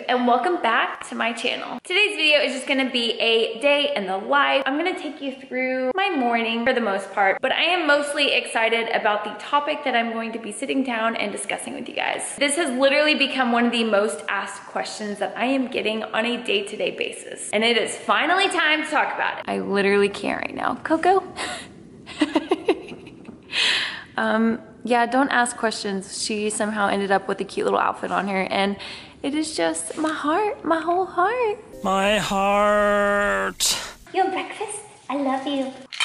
and welcome back to my channel. Today's video is just gonna be a day in the life. I'm gonna take you through my morning for the most part, but I am mostly excited about the topic that I'm going to be sitting down and discussing with you guys. This has literally become one of the most asked questions that I am getting on a day-to-day basis, and it is finally time to talk about it. I literally can't right now. Coco? Yeah, don't ask questions. She somehow ended up with a cute little outfit on her, and it is just my heart, my whole heart. My heart. You want breakfast? I love you.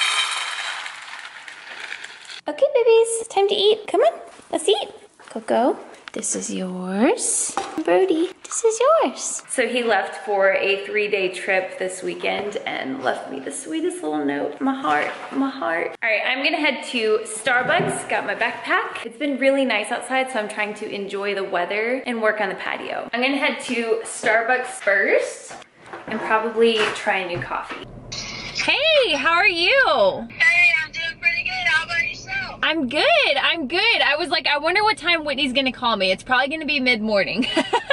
Okay, babies, it's time to eat. Come on, let's eat. Coco, this is yours. Brody, this is yours. So he left for a 3-day trip this weekend and left me the sweetest little note. My heart, my heart. All right, I'm gonna head to Starbucks. Got my backpack. It's been really nice outside, so I'm trying to enjoy the weather and work on the patio. I'm gonna head to Starbucks first and probably try a new coffee. Hey, how are you? Hey, I'm doing pretty good. How about yourself? I'm good, I'm good. I was like, I wonder what time Whitney's gonna call me. It's probably gonna be mid-morning.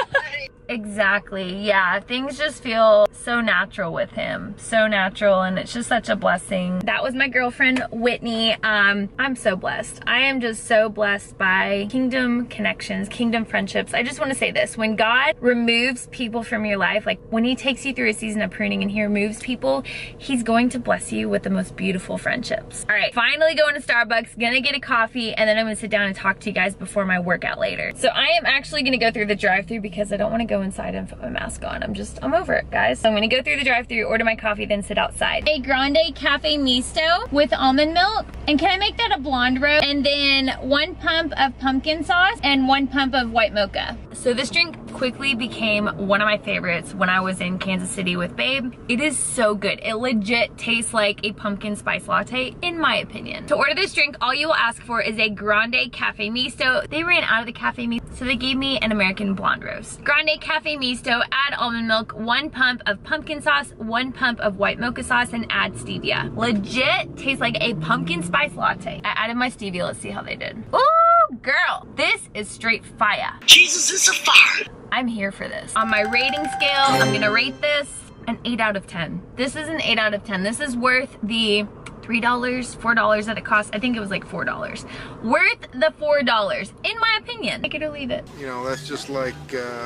Exactly, yeah, things just feel so natural with him, so natural, and it's just such a blessing. That was my girlfriend, Whitney. I'm so blessed. I am just so blessed by kingdom connections, kingdom friendships. I just want to say this, when God removes people from your life, like when he takes you through a season of pruning and he removes people, he's going to bless you with the most beautiful friendships. All right, finally going to Starbucks, gonna get a coffee, and then I'm gonna sit down and talk to you guys before my workout later. So I am actually gonna go through the drive-thru because I don't want to go inside and put my mask on. I'm over it, guys. So I'm gonna go through the drive-thru, order my coffee, then sit outside. A grande cafe misto with almond milk. And can I make that a blonde roast? And then 1 pump of pumpkin sauce and 1 pump of white mocha. So this drink quickly became one of my favorites when I was in Kansas City with Babe. It is so good. It legit tastes like a pumpkin spice latte, in my opinion. To order this drink, all you will ask for is a grande cafe misto. They ran out of the cafe misto, so they gave me an American blonde roast. Grande cafe misto, add almond milk, 1 pump of pumpkin sauce, 1 pump of white mocha sauce, and add stevia. Legit tastes like a pumpkin spice latte. I added my stevia. Let's see how they did. Ooh, girl, this is straight fire. Jesus is a fire. I'm here for this. On my rating scale, I'm gonna rate this an 8 out of 10. This is an 8 out of 10. This is worth the $3, $4 that it cost. I think it was like $4. Worth the $4, in my opinion. Take it or leave it. You know, that's just like,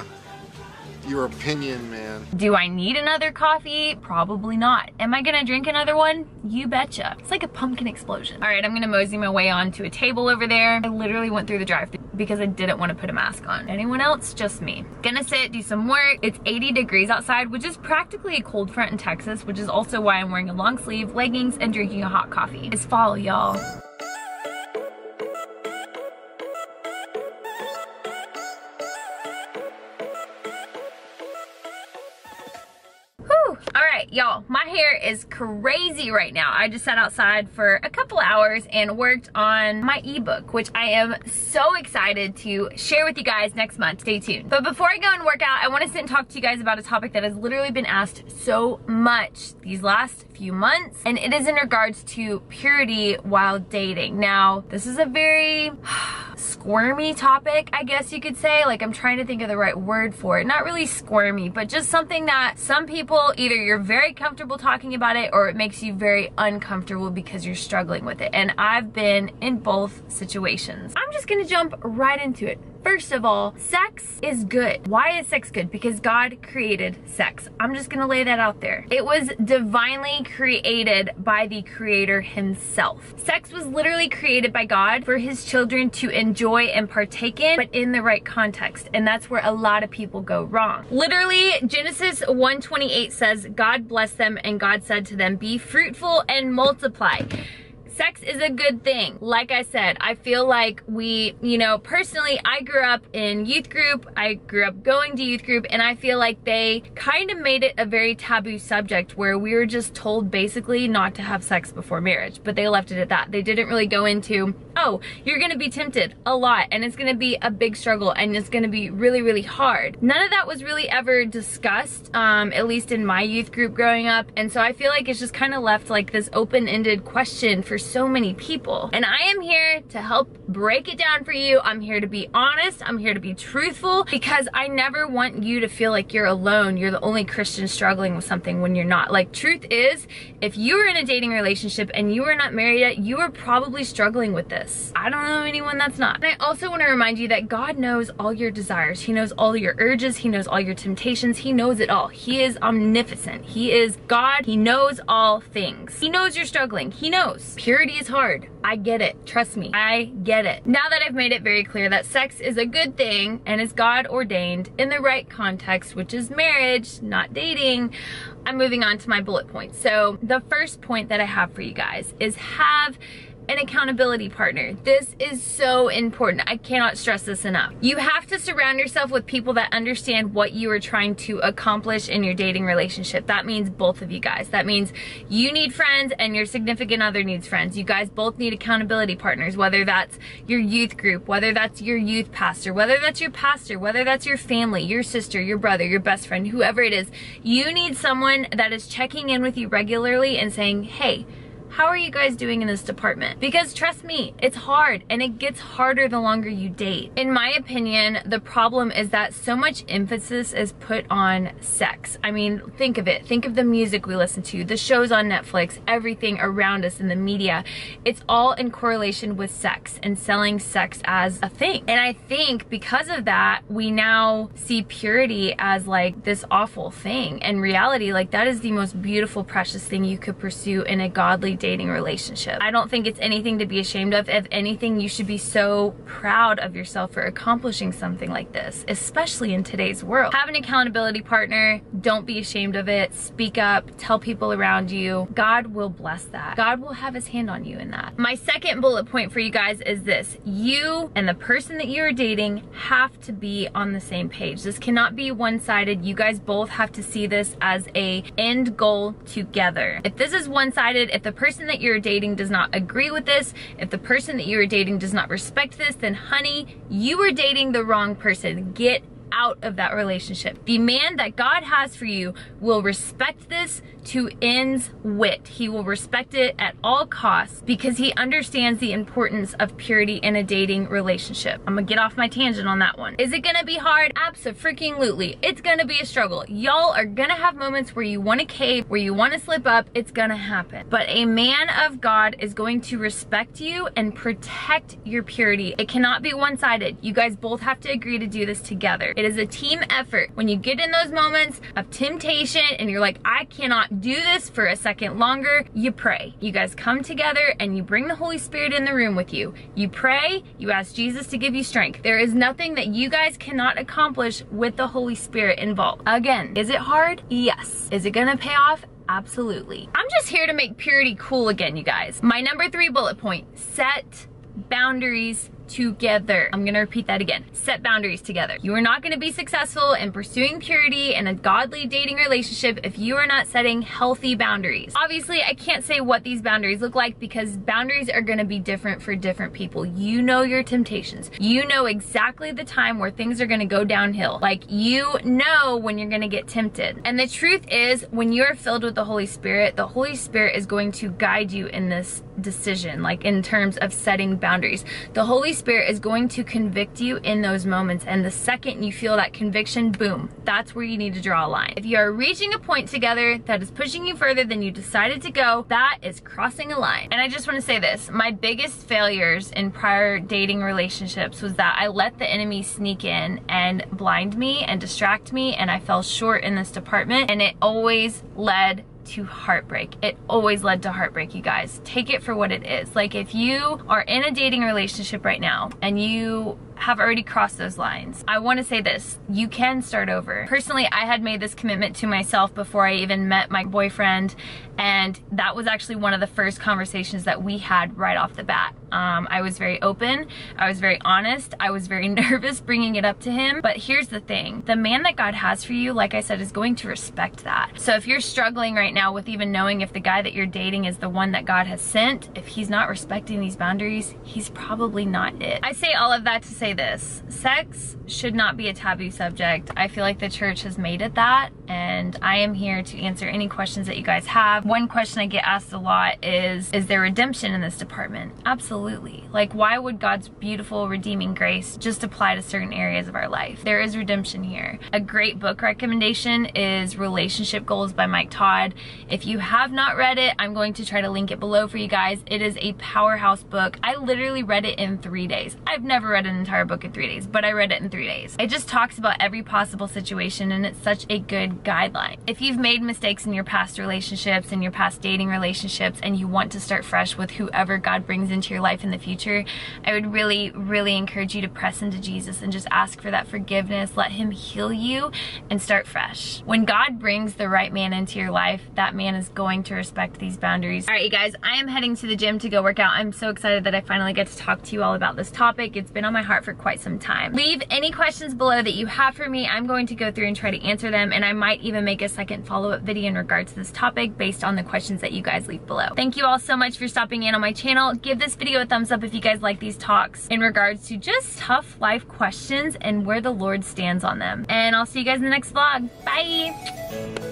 your opinion, man. Do I need another coffee? Probably not. Am I gonna drink another one? You betcha. It's like a pumpkin explosion. All right, I'm gonna mosey my way on to a table over there. I literally went through the drive-thru because I didn't want to put a mask on. Anyone else? Just me. Gonna sit, do some work. It's 80 degrees outside, which is practically a cold front in Texas, which is also why I'm wearing a long sleeve, leggings, and drinking a hot coffee. It's fall, y'all. Alright, y'all, my hair is crazy right now. I just sat outside for a couple hours and worked on my ebook, which I am so excited to share with you guys next month. Stay tuned. But before I go and work out, I want to sit and talk to you guys about a topic that has literally been asked so much these last few months, and it is in regards to purity while dating. Now, this is a very squirmy topic, I guess you could say. Like, I'm trying to think of the right word for it. Not really squirmy, but just something that some people, either you're very comfortable talking about it or it makes you very uncomfortable because you're struggling with it. And I've been in both situations. I'm just gonna jump right into it. First of all, sex is good. Why is sex good? Because God created sex. I'm just gonna lay that out there. It was divinely created by the Creator himself. Sex was literally created by God for his children to enjoy and partake in, but in the right context. And that's where a lot of people go wrong. Literally, Genesis 1:28 says, God blessed them and God said to them, be fruitful and multiply. Sex is a good thing. Like I said, I feel like we, you know, personally, I grew up in youth group. I grew up going to youth group, and I feel like they kind of made it a very taboo subject where we were just told basically not to have sex before marriage, but they left it at that. They didn't really go into oh, you're gonna be tempted a lot and it's gonna be a big struggle and it's gonna be really, really hard. None of that was really ever discussed, at least in my youth group growing up. And so I feel like it's just kind of left like this open-ended question for so many people. And I am here to help break it down for you. I'm here to be honest. I'm here to be truthful, because I never want you to feel like you're alone. You're the only Christian struggling with something when you're not. Like, truth is, if you are in a dating relationship and you are not married yet, you are probably struggling with this. I don't know anyone that's not. And I also want to remind you that God knows all your desires. He knows all your urges. He knows all your temptations. He knows it all. He is omnipotent. He is God. He knows all things. He knows you're struggling. He knows. Purity is hard. I get it. Trust me. I get it. Now that I've made it very clear that sex is a good thing and is God ordained in the right context, which is marriage, not dating, I'm moving on to my bullet points. So the first point that I have for you guys is have an accountability partner. This is so important. I cannot stress this enough. You have to surround yourself with people that understand what you are trying to accomplish in your dating relationship. That means both of you guys. That means you need friends and your significant other needs friends. You guys both need accountability partners, whether that's your youth group, whether that's your youth pastor, whether that's your pastor, whether that's your family, your sister, your brother, your best friend, whoever it is. You need someone that is checking in with you regularly and saying, hey, how are you guys doing in this department? Because trust me, it's hard, and it gets harder the longer you date. In my opinion, the problem is that so much emphasis is put on sex. I mean, think of it. Think of the music we listen to, the shows on Netflix, everything around us in the media. It's all in correlation with sex and selling sex as a thing. And I think because of that, we now see purity as like this awful thing. In reality, like, that is the most beautiful, precious thing you could pursue in a godly dating relationship. I don't think it's anything to be ashamed of. If anything, you should be so proud of yourself for accomplishing something like this, especially in today's world. Have an accountability partner. Don't be ashamed of it. Speak up. Tell people around you. God will bless that. God will have his hand on you in that. My second bullet point for you guys is this. You and the person that you're dating have to be on the same page. This cannot be one-sided. You guys both have to see this as a end goal together. If this is one-sided, if the person that you're dating does not agree with this, if the person that you're dating does not respect this, then honey, you are dating the wrong person. Get out of that relationship. The man that God has for you will respect this to ends wit. He will respect it at all costs because he understands the importance of purity in a dating relationship. I'm gonna get off my tangent on that one. Is it gonna be hard? Abso-freaking-lutely. It's gonna be a struggle. Y'all are gonna have moments where you wanna cave, where you wanna slip up. It's gonna happen. But a man of God is going to respect you and protect your purity. It cannot be one-sided. You guys both have to agree to do this together. It is a team effort. When you get in those moments of temptation and you're like, I cannot do this for a second longer, you pray. You guys come together and you bring the Holy Spirit in the room with you. You pray, you ask Jesus to give you strength. There is nothing that you guys cannot accomplish with the Holy Spirit involved. Again, is it hard? Yes. Is it gonna pay off? Absolutely. I'm just here to make purity cool again, you guys. My number 3 bullet point, set boundaries together. I'm gonna repeat that again. Set boundaries together. You are not gonna be successful in pursuing purity in a godly dating relationship if you are not setting healthy boundaries. Obviously, I can't say what these boundaries look like because boundaries are gonna be different for different people. You know your temptations. You know exactly the time where things are gonna go downhill. Like, you know when you're gonna get tempted. And the truth is, when you're filled with the Holy Spirit is going to guide you in this decision, like in terms of setting boundaries. The Holy Spirit is going to convict you in those moments, and the second you feel that conviction, boom, that's where you need to draw a line. If you are reaching a point together that is pushing you further than you decided to go, that is crossing a line. And I just want to say this, my biggest failures in prior dating relationships was that I let the enemy sneak in and blind me and distract me, and I fell short in this department, and it always led to heartbreak. It always led to heartbreak, you guys. Take it for what it is. Like, if you are in a dating relationship right now and you have already crossed those lines, I want to say this, you can start over. Personally, I had made this commitment to myself before I even met my boyfriend, and that was actually one of the first conversations that we had right off the bat. I was very open. I was very honest. I was very nervous bringing it up to him. But here's the thing. The man that God has for you, like I said, is going to respect that. So if you're struggling right now with even knowing if the guy that you're dating is the one that God has sent, if he's not respecting these boundaries, he's probably not it. I say all of that to say this. Sex should not be a taboo subject. I feel like the church has made it that, and I am here to answer any questions that you guys have. One question I get asked a lot is there redemption in this department? Absolutely. Like, why would God's beautiful redeeming grace just apply to certain areas of our life? There is redemption here. A great book recommendation is Relationship Goals by Mike Todd. If you have not read it, I'm going to try to link it below for you guys. It is a powerhouse book. I literally read it in 3 days. I've never read an entire book in 3 days, but I read it in 3 days. It just talks about every possible situation, and it's such a good guideline. If you've made mistakes in your past relationships, in your past dating relationships, and you want to start fresh with whoever God brings into your life in the future, I would really, really encourage you to press into Jesus and just ask for that forgiveness. Let him heal you and start fresh. When God brings the right man into your life, that man is going to respect these boundaries. All right, you guys, I am heading to the gym to go work out. I'm so excited that I finally get to talk to you all about this topic. It's been on my heart for quite some time. Leave any questions below that you have for me. I'm going to go through and try to answer them, and I might even make a second follow-up video in regards to this topic based on the questions that you guys leave below. Thank you all so much for stopping in on my channel. Give this video a thumbs up if you guys like these talks in regards to just tough life questions and where the Lord stands on them. And I'll see you guys in the next vlog. Bye!